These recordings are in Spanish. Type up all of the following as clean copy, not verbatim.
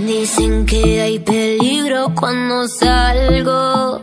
Dicen que hay peligro cuando salgo,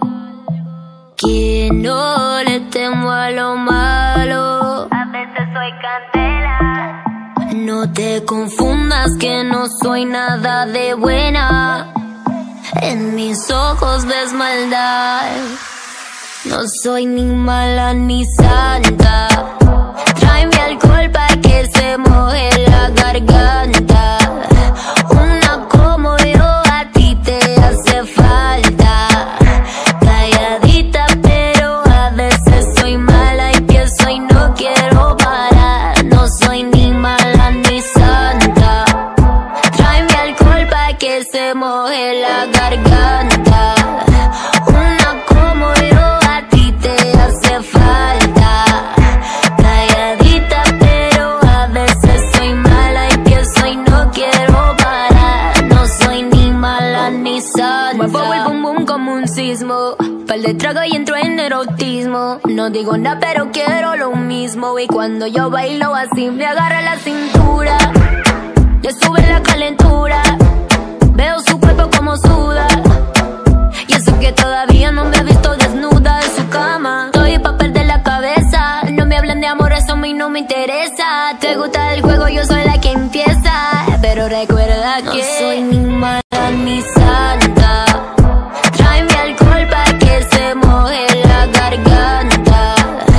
que no le temo a lo malo. A veces soy candela. No te confundas que no soy nada de buena. En mis ojos ves maldad. No soy ni mala ni santa. Tráeme alcohol pa' que se moje la garganta. Una como yo a ti te hace falta. Calladita pero a veces soy mala y pienso y no quiero parar. No soy ni mala ni santa. Tráeme alcohol pa' que se moje la garganta. Una como yo a ti te hace falta. Calladita pero a veces soy mala y pienso y no quiero parar. No soy ni mala ni santa. Muevo el bum bum como un sismo. Pal de trago y entro en erotismo. No digo nada pero quiero lo mismo. Y cuando yo bailo así me agarra la cintura. Le sube la calentura. Veo su cuerpo como suda. Y eso que todavía no me ha visto desnuda en su cama. Estoy pa' perder la cabeza. No me hablan de amor, eso a mí no me interesa. Te gusta el juego, yo soy la que empieza. Pero recuerda No que soy ni mala ni santa. Tráeme alcohol pa' que se moje la garganta.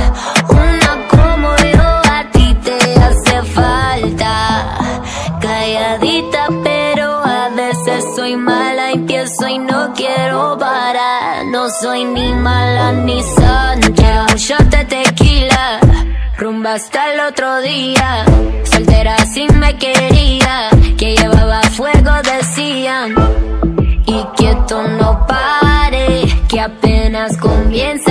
Una como yo a ti te hace falta. Calladita pero a veces soy mala y pienso y no quiero parar. No soy ni mala ni santa. un shot de tequila. Rumba hasta el otro día. Soltera así me quería. Que llevaba fuego decían. Y que esto no pare, que apenas comienza.